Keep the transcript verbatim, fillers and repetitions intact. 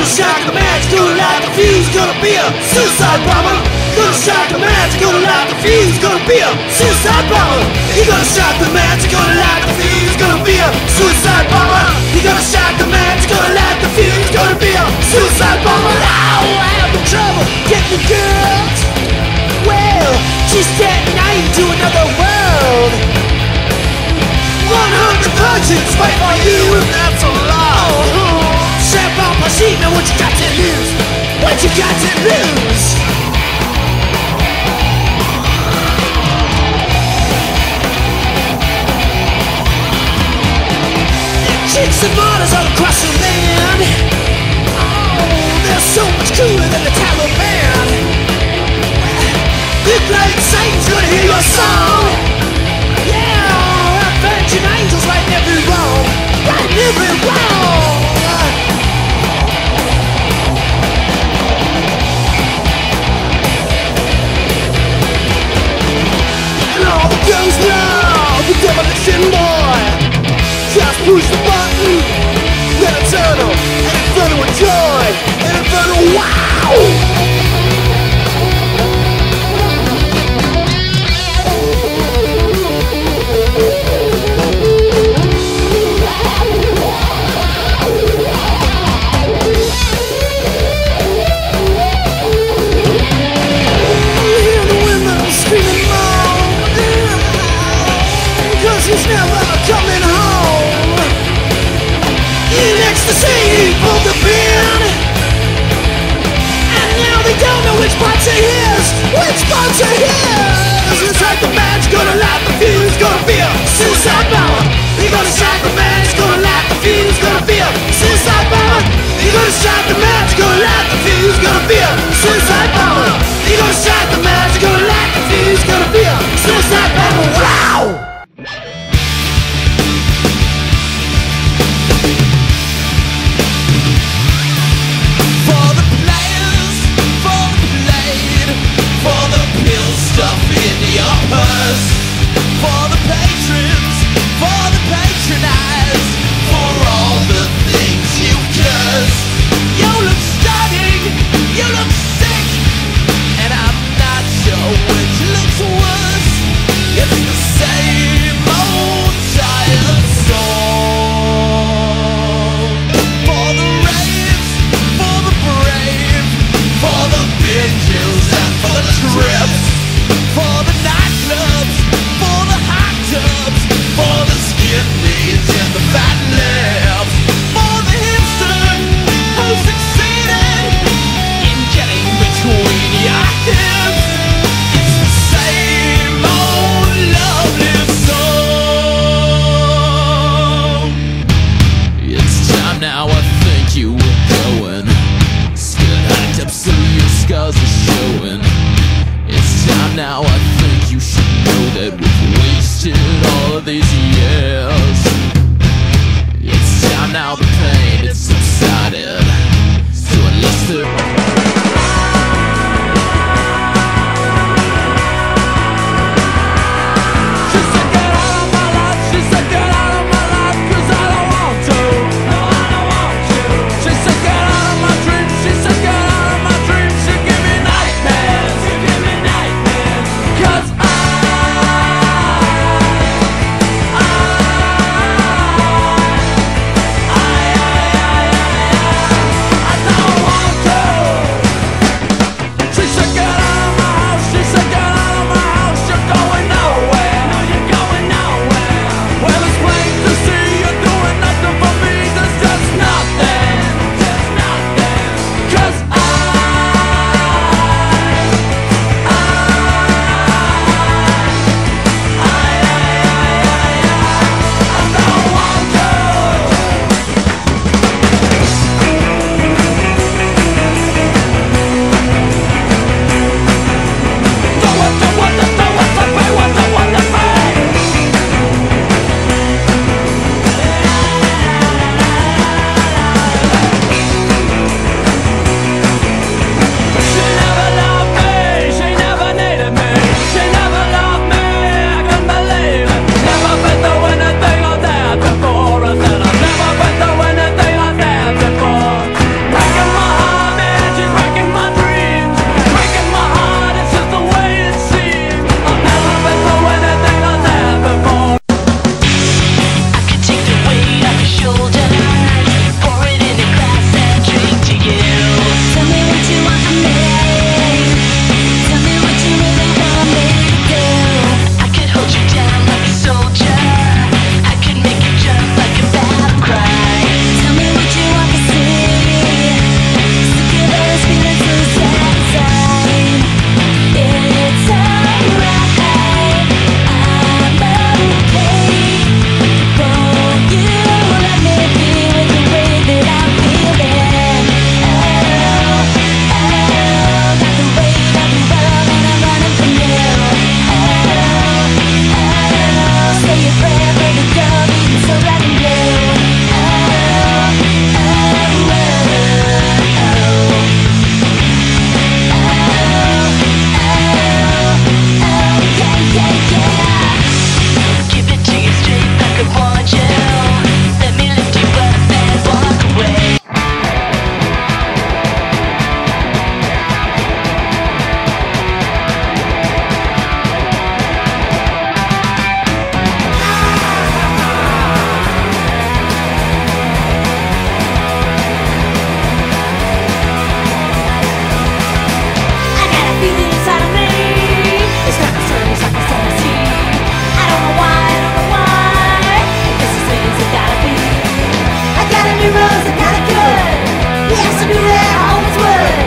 shock the match, gonna light the fuse, gonna be a suicide bomber. Gonna shock the match, gonna light the fuse, gonna be a suicide bomber. You gonna shock the match, gonna light the fuse, gonna be a suicide bomber. You gonna shock the match, gonna light the fuse, gonna be a suicide bomber. Oh, I have no trouble getting the girls. Well, she's getting nine to another world. One hundred virgins fight for you, and that's a lot. Champagne Pashina, what you got to lose? What you got to lose? Chicks and models all across the land. Oh, they're so much cooler than the Taliban. Big like Satan's gonna hear your song. Yeah, avenging angels right every wrong. Right every wrong. And all the girls love the demolition boy. Just push the button, then Eternal, and Inferno of Joy, and Inferno, wow! Hear the women screaming moan, cause he's never coming home. In ecstasy, he pulled the pin, and now they don't know which parts are his, which parts are his. It's like the man's gonna light the fuse, gonna be a suicide bomber. He gonna strike the man's gonna light the fuse, gonna be a suicide bomber. He gonna strike the man's gonna light the fuse, gonna be a suicide bomber. He gonna strike the man's gonna light the fuse, gonna be a suicide bomber. Wow! Stuff in your purse. For the patrons, for the patronized, for all the things you curse. You look stunning, you look sick, and I'm not sure which looks worse. It's the same old tired song. For the raves, for the brave, for the binges and for the trips. For the nightclubs, for the hot tubs, for the skinnies and the fat lips, for the hipster who succeeded in getting between your hips. It's the same old lovely song. It's time now, I think you were going. Still hacked up so your scars are showing. It's time now, I think you should know that we've wasted all of these years. It's time now, the pain, it's subsided. So unless there... Yes, I knew that I was worth.